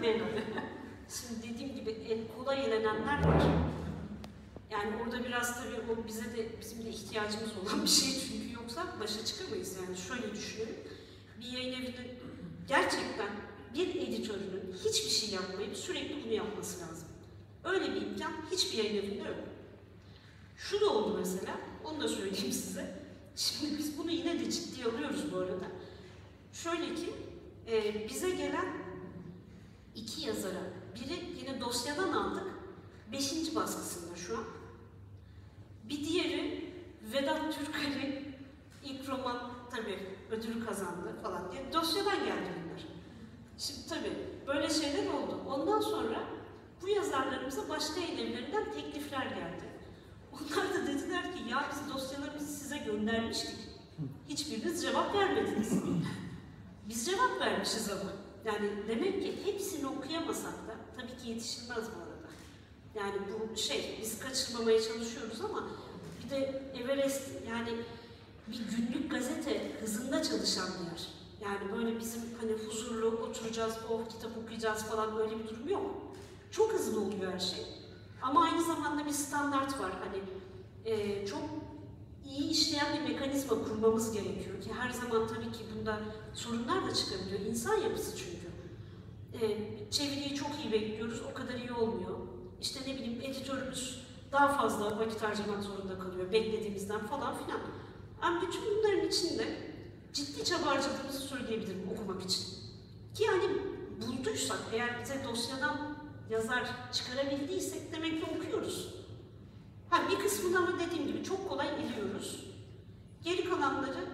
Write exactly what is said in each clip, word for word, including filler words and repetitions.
söyleyin hadi. Şimdi dediğim gibi en kolay elenenler var. Yani orada biraz tabii o bize de, bizim de ihtiyacımız olan bir şey çünkü yoksa başa çıkamayız yani. Şöyle düşünelim, bir yayın evinin gerçekten bir editörünün hiçbir şey yapmayıp sürekli bunu yapması lazım. Öyle bir imkan hiçbir yayın evinde yok. Şu da oldu mesela, onu da söyleyeyim size. Şimdi biz bunu yine de ciddiye alıyoruz bu arada. Şöyle ki, e, bize gelen iki yazara, biri yine dosyadan aldık, beşinci baskısında şu an. Bir diğeri Vedat Türkali, ilk roman tabii ödülü kazandı falan diye dosyadan geldi bunlar. Şimdi tabii böyle şeyler oldu. Ondan sonra bu yazarlarımıza başka yayın evlerinden teklifler geldi. Onlar da dediler ki ya biz dosyalarımızı size göndermiştik. Hiçbiriniz cevap vermediniz. Biz cevap vermişiz ama. Yani demek ki hepsini okuyamasak da tabii ki yetişilmez bu arada. Yani bu şey, biz kaçırmamaya çalışıyoruz ama bir de Everest yani bir günlük gazete hızında çalışan bir yer. Yani böyle bizim hani huzurlu oturacağız, oh kitap okuyacağız falan böyle bir durum yok. Çok hızlı oluyor her şey. Ama aynı zamanda bir standart var. Hani e, çok iyi işleyen bir mekanizma kurmamız gerekiyor ki her zaman tabii ki bunda sorunlar da çıkabiliyor. İnsan yapısı çünkü. E, çeviriyi çok iyi bekliyoruz, o kadar iyi olmuyor. İşte ne bileyim editörümüz daha fazla vakit harcamak zorunda kalıyor beklediğimizden falan filan. Ama bütün bunların içinde ciddi çaba harcadığımızı söyleyebilirim okumak için. Ki yani bulduysak, eğer bize dosyadan yazar çıkarabildiysek demek ki okuyoruz. Ha, bir kısmını ama dediğim gibi çok kolay biliyoruz. Geri kalanları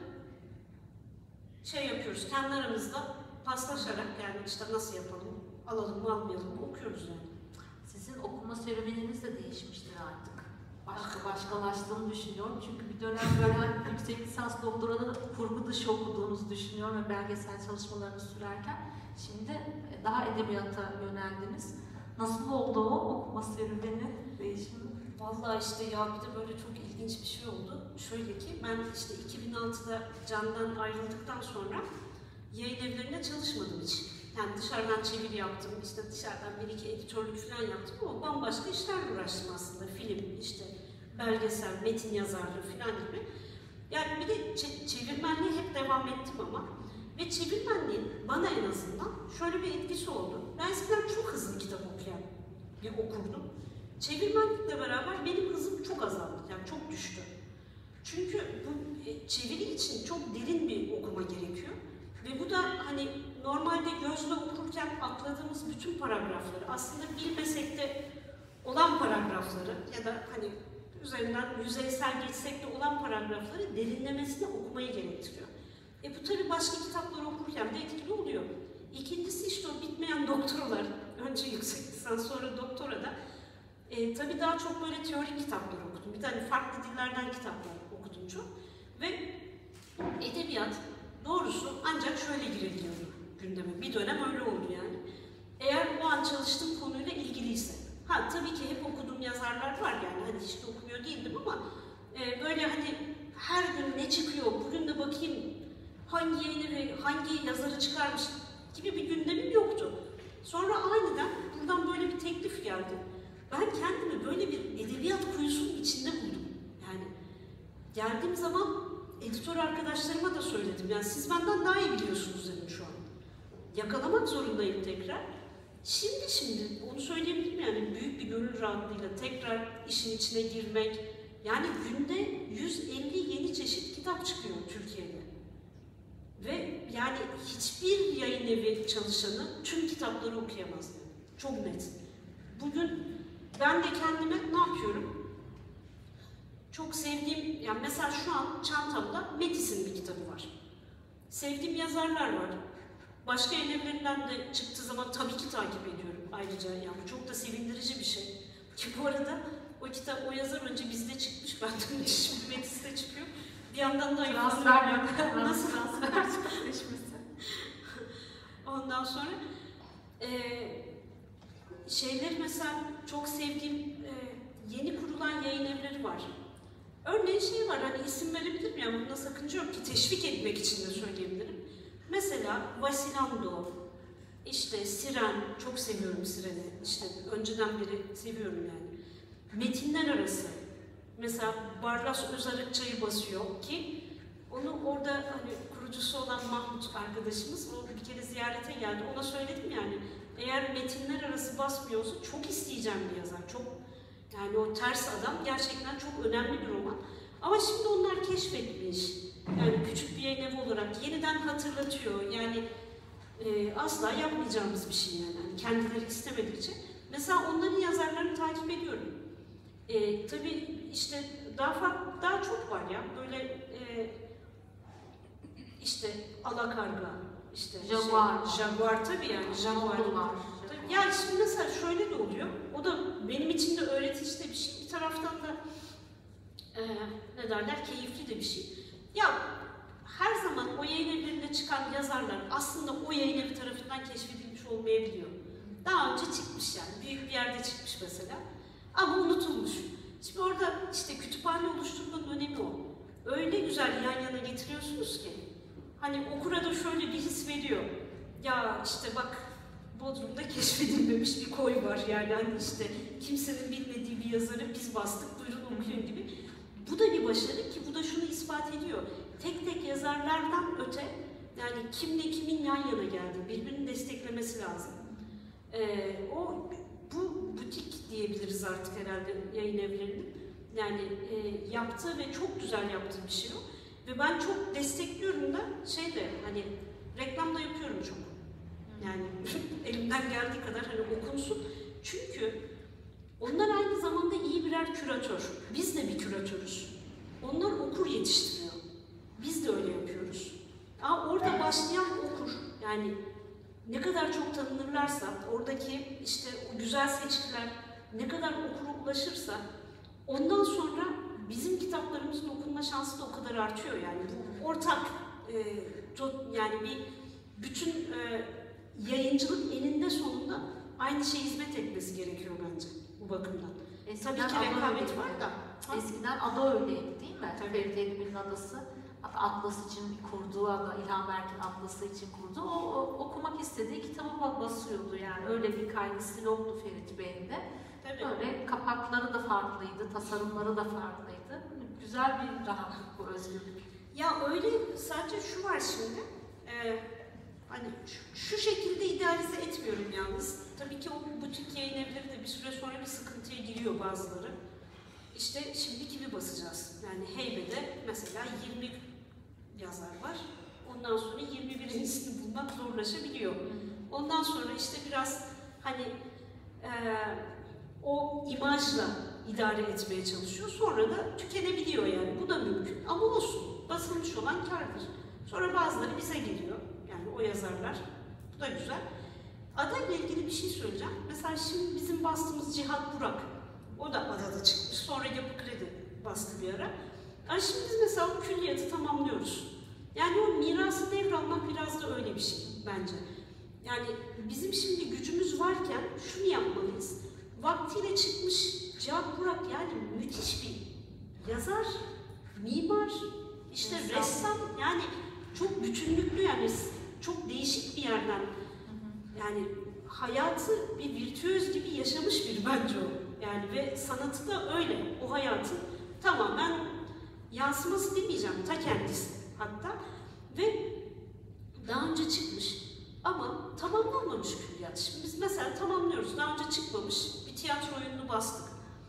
şey yapıyoruz, kendi aramızda paslaşarak yani işte nasıl yapalım, alalım mı almayalım mı okuyoruz yani. Sizin okuma serüveniniz de değişmiştir artık. Başka başkalaştığını düşünüyorum. Çünkü bir dönem böyle hani yüksek lisans doktorada kurgu dışı okuduğunuzu düşünüyorum ve belgesel çalışmalarını sürerken. Şimdi daha edebiyata yöneldiniz. Nasıl oldu o okuma serüveni, değişimi? Vallahi işte ya bir de böyle çok ilginç bir şey oldu. Şöyle ki ben işte iki bin altıda Can'dan ayrıldıktan sonra yayın evlerinde çalışmadım hiç. Yani dışarıdan çeviri yaptım, işte dışarıdan bir iki editörlük falan yaptım ama bambaşka işlerle uğraştım aslında. Film, işte belgesel, metin yazarlığı falan gibi. Yani bir de çevirmenliğe hep devam ettim ama. Ve çevirmenliğin bana en azından şöyle bir etkisi oldu. Ben eskiden çok hızlı kitap okuyan bir okurdum. Çevirmenlikle beraber benim hızım çok azaldı, yani çok düştü. Çünkü bu çeviri için çok derin bir okuma gerekiyor. Ve bu da hani normalde gözle okurken atladığımız bütün paragrafları, aslında bilmesek de olan paragrafları ya da hani üzerinden yüzeysel geçsek de olan paragrafları derinlemesine okumayı gerektiriyor. E bu tabii başka kitapları okurken de etkili oluyor. İkincisi işte o bitmeyen doktoralar, önce yüksek lisans sonra doktora da e, tabii daha çok böyle teorik kitaplar okudum. Bir tane farklı dillerden kitaplar okudum çok. Ve edebiyat doğrusu ancak şöyle girebiliyor gündeme. Bir dönem öyle oldu yani. Eğer o an çalıştığım konuyla ilgiliyse. Ha tabii ki hep okuduğum yazarlar var yani. Hani hiç de okumuyor değildim ama e, böyle hani her gün ne çıkıyor, bugün de bakayım hangi yayını, hangi yazarı çıkarmış gibi bir gündemim yoktu. Sonra aniden buradan böyle bir teklif geldi. Ben kendimi böyle bir edebiyat kuyusunun içinde buldum. Yani geldiğim zaman editör arkadaşlarıma da söyledim. Yani siz benden daha iyi biliyorsunuz dedim şu an. Yakalamak zorundayım tekrar. Şimdi şimdi onu söyleyebilirim yani büyük bir gönül rahatlığıyla tekrar işin içine girmek. Yani günde yüz elli yeni çeşit kitap çıkıyor Türkiye'de. Ve yani hiçbir yayın evi çalışanı tüm kitapları okuyamaz. Çok net. Bugün ben de kendime ne yapıyorum? Çok sevdiğim, yani mesela şu an çantamda Metis'in bir kitabı var. Sevdiğim yazarlar var. Başka evlerinden de çıktığı zaman tabii ki takip ediyorum ayrıca. Yani çok da sevindirici bir şey. Ki bu arada o kitap, o yazar önce bizde çıkmış, ben de şimdi Metis'te çıkıyor. Bir yandan da transfer yok. Nasıl transfer sözleşmesi? Ondan sonra e, şeyleri mesela çok sevdiğim e, yeni kurulan yayın evleri var. Örneğin şey var, hani isim verebilirim yani bunda sakınca yok ki teşvik etmek için de söyleyebilirim. Mesela Vasilando, İşte Siren, çok seviyorum Siren'i. İşte önceden beri seviyorum yani. Metinler arası. Mesela Barlas Özarıkçı'yı basıyor ki onu orada hani kurucusu olan Mahmut arkadaşımız o bir kere ziyarete geldi. Ona söyledim yani eğer metinler arası basmıyorsa çok isteyeceğim bir yazar. Çok yani o ters adam gerçekten çok önemli bir roman. Ama şimdi onlar keşfetmiş. Yani küçük bir yayın evi olarak yeniden hatırlatıyor. Yani e, asla yapmayacağımız bir şey yani. Yani kendileri istemedikçe. Mesela onların yazarlarını takip ediyorum. E, tabii işte daha farklı, daha çok var ya. Böyle e, işte Alakarga, işte Jaguar, şey, Jaguar tabii yani. Jaguar var. Tabii, yani şimdi mesela şöyle de oluyor. O da benim için de öğretici de bir şey. Bir taraftan da e, ne derler keyifli de bir şey. Ya her zaman o yayın evlerinde çıkan yazarlar aslında o yayın evi tarafından keşfedilmiş olmayabiliyor. Daha önce çıkmış yani. Büyük bir yerde çıkmış mesela. Ama unutulmuş. Şimdi orada işte kütüphane oluşturmanın önemi o. Öyle güzel yan yana getiriyorsunuz ki hani okura da şöyle bir his veriyor. Ya işte bak Bodrum'da keşfedilmemiş bir koy var yani hani işte kimsenin bilmediği bir yazarı biz bastık buyurun okuyun gibi. Bu da bir başarı ki bu da şunu ispat ediyor. Tek tek yazarlardan öte yani kimle kimin yan yana geldiği birbirini desteklemesi lazım. Ee, o bu butik diyebiliriz artık herhalde yayın evlerinin. Yani e, yaptığı ve çok güzel yaptığı bir şey o. Ve ben çok destekliyorum da şey de hani reklam da yapıyorum çok. Yani elimden geldiği kadar hani okunsun. Çünkü onlar aynı zamanda iyi birer küratör. Biz de bir küratörüz. Onlar okur yetiştiriyor. Biz de öyle yapıyoruz. Ama orada başlayan okur. Yani ne kadar çok tanınırlarsa, oradaki işte o güzel seçkiler ne kadar okura ulaşırsa ondan sonra bizim kitaplarımızın okunma şansı da o kadar artıyor yani. Bu ortak e, yani bir bütün e, yayıncılık eninde sonunda aynı şeye hizmet etmesi gerekiyor bence bu bakımdan. Eskiden tabii ki rekabet var da. Eskiden ada öyleydi değil mi? Tabii. Ferit Edip'in adası. Atlas için kurduğu ada, İlhan Berk'in Atlas'ı için kurdu. O, o okumak istediği kitabı basıyordu yani. Öyle bir kaygısı yoktu Ferit Bey'in de. Tabii. Öyle kapakları da farklıydı, tasarımları da farklıydı. Güzel bir rahatlık bu, özgürlük. Ya öyle sadece şu var şimdi. E, hani şu, şu şekilde idealize etmiyorum yalnız. Tabii ki o butik yayın evleri de bir süre sonra bir sıkıntıya giriyor bazıları. İşte şimdi kimi basacağız? Yani Heybe'de mesela yirmi yazar var. Ondan sonra yirmi birincisini bulmak zorlaşabiliyor. Ondan sonra işte biraz hani e, o imajla idare etmeye çalışıyor. Sonra da tükenebiliyor yani. Bu da mümkün. Ama olsun. Basılmış olan kârdır. Sonra bazıları bize geliyor. Yani o yazarlar. Bu da güzel. Adayla ilgili bir şey söyleyeceğim. Mesela şimdi bizim bastığımız Cihat Burak. O da Adada çıkmış. Sonra Yapı Kredi bastı bir ara. Yani şimdi biz mesela o külliyatı tamamlıyoruz. Yani o mirası devralmak biraz da öyle bir şey bence. Yani bizim şimdi gücümüz varken şunu yapmalıyız. Vaktiyle çıkmış Cihat Burak yani müthiş bir yazar, mimar, işte İnsan. ressam yani çok bütünlüklü yani çok değişik bir yerden yani hayatı bir virtüöz gibi yaşamış bir bence o. Yani ve sanatı da öyle. O hayatın tamamen yansıması demeyeceğim. Ta kendisi hatta. Ve daha önce çıkmış ama tamamlanmamış külliyat. Şimdi biz mesela tamamlıyoruz. Daha önce çıkmamış. Bir tiyatro oyununu bastık.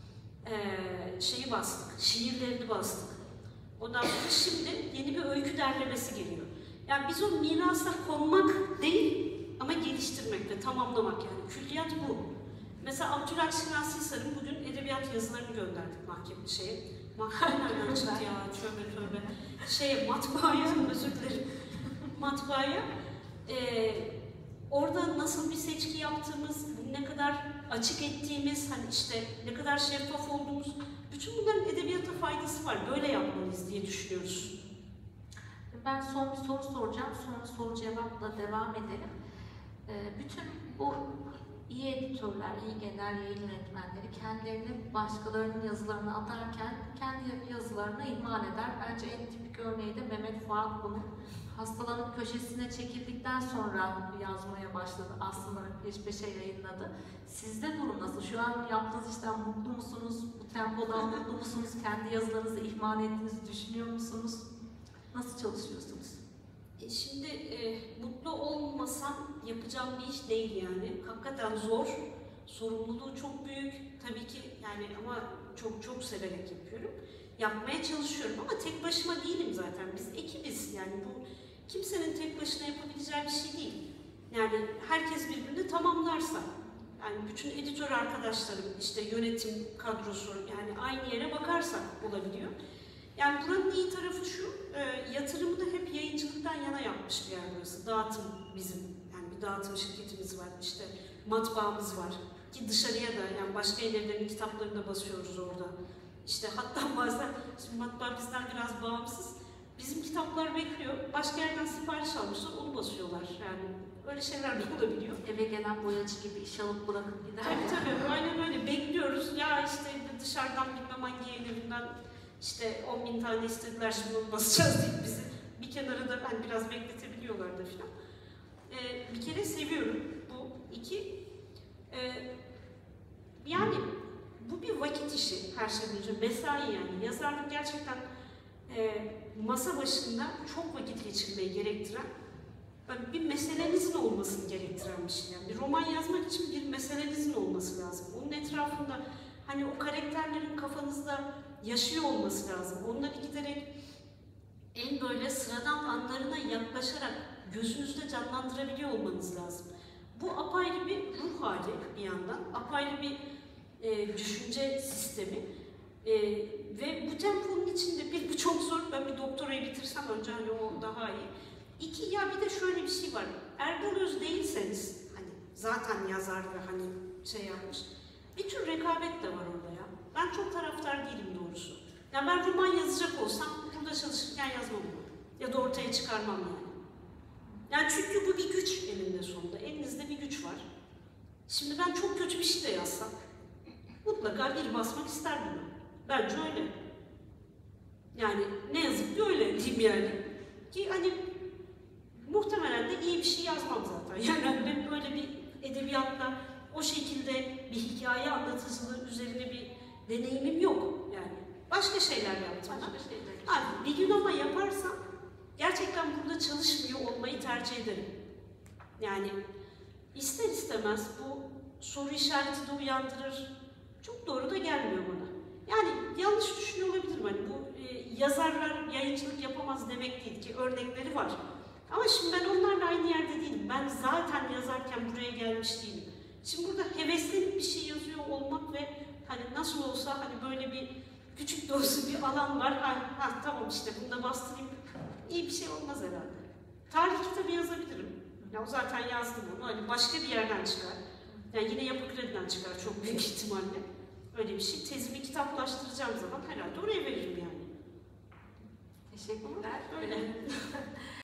Ee, şeyi bastık. Şiirlerini bastık. Ondan sonra şimdi yeni bir öykü derlemesi geliyor. Yani biz o mirasa konmak değil ama geliştirmek ve tamamlamak yani. Külliyat bu. Mesela Abdülhak Sinan Sisar'ın bugün edebiyat yazılarını gönderdik mahkeme şeye. Mahkeme nereden çıktı ya? Tövbe tövbe. Şeye, matbaaya, özür dilerim. Matbaaya. Ee, orada nasıl bir seçki yaptığımız, ne kadar açık ettiğimiz, hani işte ne kadar şeffaf olduğumuz, bütün bunların edebiyata faydası var. Böyle yapmalıyız diye düşünüyoruz. Ben son bir soru soracağım. Sonra soru cevapla devam edelim. Ee, bütün bu iyi editör editörler, iyi genel yayın yönetmenleri kendilerini başkalarının yazılarına atarken kendi yazılarına ihmal eder. Bence en tipik örneği de Mehmet Fuat bunun. Hastalanıp köşesine çekildikten sonra yazmaya başladı. Aslında peş peşe yayınladı. Sizde durum nasıl? Şu an yaptığınız işten mutlu musunuz? Bu tempodan mutlu musunuz? Kendi yazılarınızı ihmal ettiğinizi düşünüyor musunuz? Nasıl çalışıyorsunuz? E şimdi e, mutlu olmasam yapacağım bir iş değil yani. Hakikaten zor. Sorumluluğu çok büyük. Tabii ki yani ama çok çok severek yapıyorum. Yapmaya çalışıyorum ama tek başıma değilim zaten. Biz ekibiz yani bu kimsenin tek başına yapabileceği bir şey değil. Yani herkes birbirini tamamlarsa, yani bütün editör arkadaşlarım, işte yönetim kadrosu, yani aynı yere bakarsak olabiliyor. Yani buranın iyi tarafı şu, e, yatırımını hep yayıncılıktan yana yapmış bir yer burası. Dağıtım bizim, yani bir dağıtım şirketimiz var, işte matbaamız var. Ki dışarıya da, yani başka evlerin kitaplarını da basıyoruz orada. İşte hatta bazen, şimdi matbaa bizden biraz bağımsız. Bizim kitaplar bekliyor, başka yerden sipariş almışlar, onu basıyorlar. Yani öyle şeyler de olabiliyor. Eve gelen boyacı gibi iş alıp bırakıp gider. Tabii tabii, aynen öyle. Bekliyoruz. Ya işte dışarıdan bilmem hangi yayın evinden işte on bin tane istediler, şimdi onu basacağız deyip bizi bir kenara da hani biraz bekletebiliyorlar da filan. Ee, bir kere seviyorum bu. İki, e, yani bu bir vakit işi her şeyden önce. Mesai yani. Yazarlık gerçekten e, masa başında çok vakit geçirmeyi gerektiren, bir meselenizin olmasını gerektiren bir şey. Yani bir roman yazmak için bir meselenizin olması lazım. Onun etrafında hani o karakterlerin kafanızda yaşıyor olması lazım. Onları giderek en böyle sıradan anlarına yaklaşarak gözünüzde canlandırabiliyor olmanız lazım. Bu apayrı bir ruh hali bir yandan, apayrı bir e, düşünce sistemi. E, ve bu temponun içinde bir, bu çok zor. Ben bir doktorayı bitirsem önce hani o daha iyi. İki, ya bir de şöyle bir şey var. Erdal Öz değilseniz, hani zaten yazar ve hani şey yapmış, bir tür rekabet de var orada ya. Ben çok taraftar değilim doğrusu. Yani ben roman yazacak olsam burada çalışırken yazmam bunu. Ya da ortaya çıkarmam yani. Yani çünkü bu bir güç elinde sonunda. Elinizde bir güç var. Şimdi ben çok kötü bir şey de yazsam mutlaka biri basmak ister bunu. Bence öyle. Yani ne yazık ki öyle diyeyim yani. Ki hani muhtemelen de iyi bir şey yazmam zaten. Yani ben böyle bir edebiyatla o şekilde bir hikaye anlatıcılığı üzerine bir deneyimim yok yani. Başka şeyler yaptım. Başka şeyler. Abi, bir gün ama yaparsam gerçekten burada çalışmıyor olmayı tercih ederim. Yani ister istemez bu soru işareti de uyandırır. Çok doğru da gelmiyor bana. Yani yanlış düşünüyor olabilirim. Hani bu e, yazarlar yayıncılık yapamaz demek değil ki, örnekleri var. Ama şimdi ben onlarla aynı yerde değilim. Ben zaten yazarken buraya gelmiş değilim. Şimdi burada heveslenip bir şey yazıyor olmak ve hani nasıl olsa hani böyle bir küçük de olsa bir alan var. Ha, ha tamam işte bunu da bastırayım. İyi bir şey olmaz herhalde. Tarih kitabı yazabilirim. Ya zaten yazdım onu. Hani başka bir yerden çıkar. Yani yine Yapı Kredi'den çıkar çok büyük ihtimalle. Öyle bir şey. Tezimi kitaplaştıracağım zaman herhalde oraya veririm yani. Teşekkürler. Öyle.